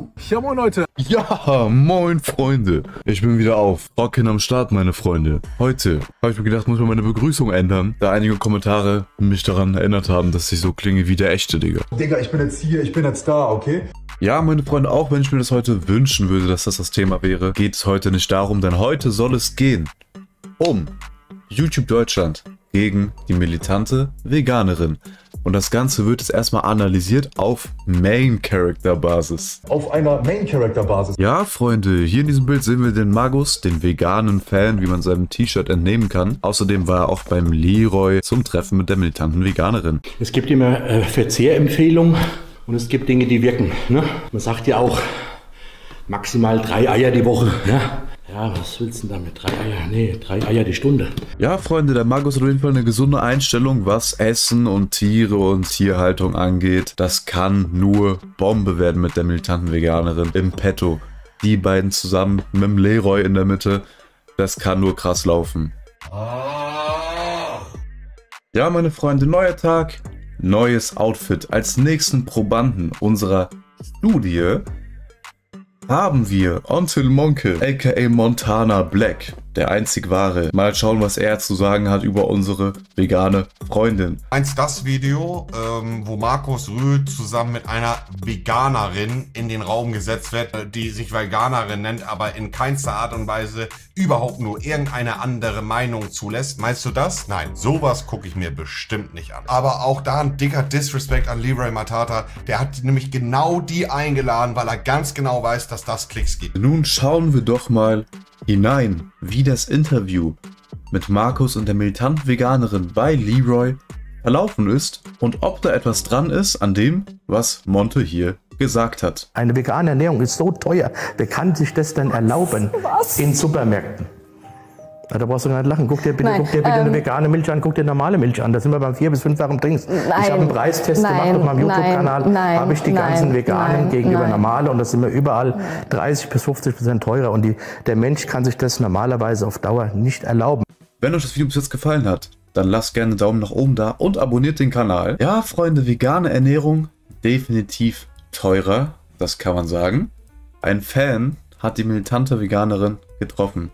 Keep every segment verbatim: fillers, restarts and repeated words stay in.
Ja, moin Leute. Ja, moin Freunde. Ich bin wieder auf. Rocken am Start, meine Freunde. Heute habe ich mir gedacht, muss ich meine Begrüßung ändern, da einige Kommentare mich daran erinnert haben, dass ich so klinge wie der echte, Digga. Digga, ich bin jetzt hier, ich bin jetzt da, okay? Ja, meine Freunde, auch wenn ich mir das heute wünschen würde, dass das das Thema wäre, geht es heute nicht darum, denn heute soll es gehen um YouTube Deutschland gegen die militante Veganerin. Und das Ganze wird jetzt erstmal analysiert auf Main-Character-Basis. Auf einer Main-Character-Basis. Ja, Freunde, hier in diesem Bild sehen wir den Magus, den veganen Fan, wie man seinem T-Shirt entnehmen kann. Außerdem war er auch beim Leroy zum Treffen mit der militanten Veganerin. Es gibt immer äh, Verzehrempfehlungen und es gibt Dinge, die wirken. Ne? Man sagt ja auch maximal drei Eier die Woche. Ne? Ja, was willst du denn damit? Drei Eier? Nee, drei Eier die Stunde. Ja, Freunde, der Magus hat auf jeden Fall eine gesunde Einstellung, was Essen und Tiere und Tierhaltung angeht. Das kann nur Bombe werden mit der militanten Veganerin im Petto. Die beiden zusammen mit dem Leroy in der Mitte. Das kann nur krass laufen. Ja, meine Freunde, neuer Tag, neues Outfit. Als nächsten Probanden unserer Studie haben wir Until Monke, aka Montana Black, der einzig wahre. Mal schauen, was er zu sagen hat über unsere vegane Freundin. Eins das Video, ähm, wo Markus Rühl zusammen mit einer Veganerin in den Raum gesetzt wird, die sich Veganerin nennt, aber in keinster Art und Weise überhaupt nur irgendeine andere Meinung zulässt. Meinst du das? Nein, sowas gucke ich mir bestimmt nicht an. Aber auch da ein dicker Disrespect an Leroy Matata. Der hat nämlich genau die eingeladen, weil er ganz genau weiß, dass das Klicks gibt. Nun schauen wir doch mal hinein, wie das Interview mit Markus und der militanten Veganerin bei Leroy verlaufen ist und ob da etwas dran ist an dem, was Monte hier gesagt hat. Eine vegane Ernährung ist so teuer. Wer kann sich das denn erlauben Was? in Supermärkten? Ja, da brauchst du gar nicht lachen. Guck dir bitte, Nein, guck dir bitte ähm, eine vegane Milch an, guck dir normale Milch an. Da sind wir beim vier- bis fünffachen Drinks. Nein, ich habe einen Preistest nein, gemacht auf meinem YouTube-Kanal. Habe ich die nein, ganzen veganen nein, gegenüber nein. normale und das sind wir überall dreißig bis fünfzig Prozent teurer. Und die, der Mensch kann sich das normalerweise auf Dauer nicht erlauben. Wenn euch das Video bis jetzt gefallen hat, dann lasst gerne einen Daumen nach oben da und abonniert den Kanal. Ja, Freunde, vegane Ernährung definitiv teurer, das kann man sagen. Ein Fan hat die militante Veganerin getroffen.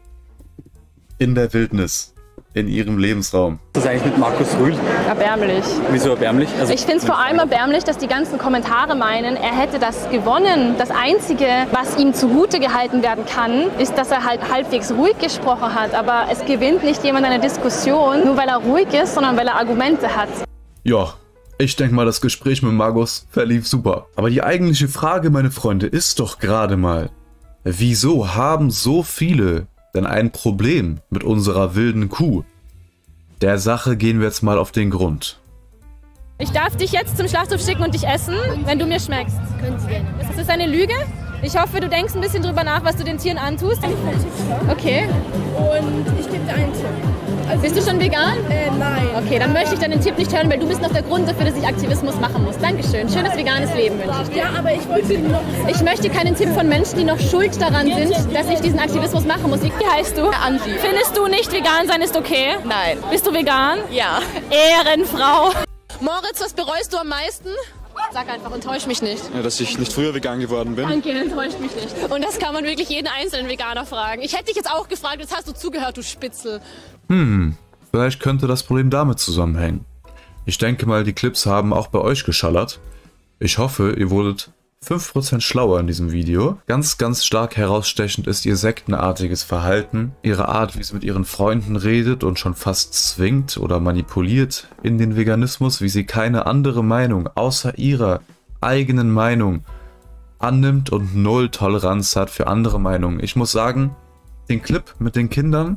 In der Wildnis. In ihrem Lebensraum. Was ist eigentlich mit Markus Rühl? Erbärmlich. Wieso erbärmlich? Also ich finde es vor allem erbärmlich, dass die ganzen Kommentare meinen, er hätte das gewonnen. Das Einzige, was ihm zugute gehalten werden kann, ist, dass er halt halbwegs ruhig gesprochen hat. Aber es gewinnt nicht jemand eine Diskussion, nur weil er ruhig ist, sondern weil er Argumente hat. Ja, ich denke mal, das Gespräch mit Magus verlief super. Aber die eigentliche Frage, meine Freunde, ist doch gerade mal, wieso haben so viele denn ein Problem mit unserer wilden Kuh? Der Sache gehen wir jetzt mal auf den Grund. Ich darf dich jetzt zum Schlachthof schicken und dich essen, wenn du mir schmeckst. Können Sie gerne. Ist das eine Lüge? Ich hoffe, du denkst ein bisschen drüber nach, was du den Tieren antust. Okay. Und ich gebe dir einen Tipp. Also Bist du schon vegan? Äh, nein. Okay, dann möchte ich deinen Tipp nicht hören, weil du bist noch der Grund dafür, dass ich Aktivismus machen muss. Dankeschön. Schönes veganes Leben wünsche ich dir. Ja, aber ich wollte Ihnen noch sagen. Ich möchte keinen Tipp von Menschen, die noch schuld daran sind, dass ich diesen Aktivismus machen muss. Wie heißt du? Angie. Findest du nicht vegan sein ist okay? Nein. Bist du vegan? Ja. Ehrenfrau. Moritz, was bereust du am meisten? Sag einfach, enttäusch mich nicht. ja, dass ich nicht früher vegan geworden bin. Danke, enttäuscht mich nicht. Und das kann man wirklich jeden einzelnen Veganer fragen. Ich hätte dich jetzt auch gefragt, jetzt hast du zugehört, du Spitzel. Hm, vielleicht könnte das Problem damit zusammenhängen. Ich denke mal, die Clips haben auch bei euch geschallert. Ich hoffe, ihr wurdet fünf Prozent schlauer in diesem Video. Ganz, ganz stark herausstechend ist ihr sektenartiges Verhalten, ihre Art, wie sie mit ihren Freunden redet und schon fast zwingt oder manipuliert in den Veganismus, wie sie keine andere Meinung außer ihrer eigenen Meinung annimmt und null Toleranz hat für andere Meinungen. Ich muss sagen, den Clip mit den Kindern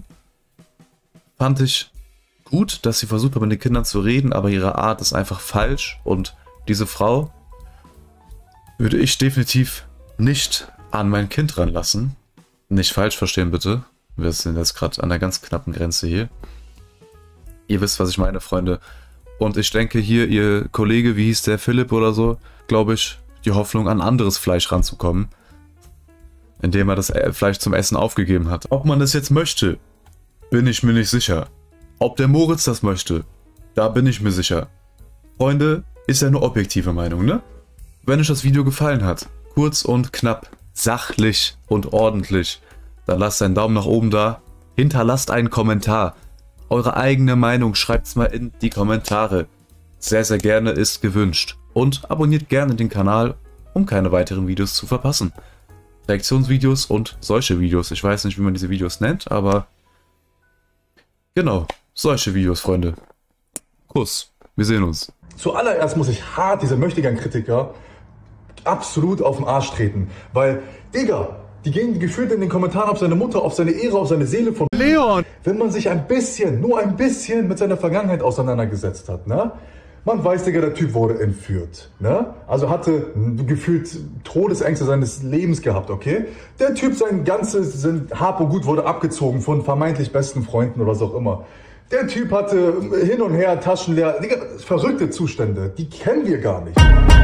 fand ich gut, dass sie versucht hat, mit den Kindern zu reden, aber ihre Art ist einfach falsch und diese Frau würde ich definitiv nicht an mein Kind ranlassen. Nicht falsch verstehen, bitte. Wir sind jetzt gerade an der ganz knappen Grenze hier. Ihr wisst, was ich meine, Freunde. Und ich denke hier, ihr Kollege, wie hieß der, Philipp oder so, glaube ich, die Hoffnung, an anderes Fleisch ranzukommen, indem er das Fleisch zum Essen aufgegeben hat. Ob man das jetzt möchte, bin ich mir nicht sicher. Ob der Moritz das möchte, da bin ich mir sicher. Freunde, ist ja eine objektive Meinung, ne? Wenn euch das Video gefallen hat, kurz und knapp, sachlich und ordentlich, dann lasst einen Daumen nach oben da, hinterlasst einen Kommentar. Eure eigene Meinung schreibt's mal in die Kommentare. Sehr, sehr gerne ist gewünscht. Und abonniert gerne den Kanal, um keine weiteren Videos zu verpassen. Reaktionsvideos und solche Videos. Ich weiß nicht, wie man diese Videos nennt, aber genau, solche Videos, Freunde. Kuss, wir sehen uns. Zuallererst muss ich hart diese Möchtegern-Kritiker absolut auf den Arsch treten. Weil, Digga, die gehen gefühlt in den Kommentaren auf seine Mutter, auf seine Ehre, auf seine Seele von Leon. Wenn man sich ein bisschen, nur ein bisschen mit seiner Vergangenheit auseinandergesetzt hat, ne? Man weiß, Digga, der Typ wurde entführt, ne? Also hatte gefühlt Todesängste seines Lebens gehabt, okay? Der Typ, sein ganzes sein Hab und Gut wurde abgezogen von vermeintlich besten Freunden oder was auch immer. Der Typ hatte hin und her Taschen leer, Digga, verrückte Zustände, die kennen wir gar nicht.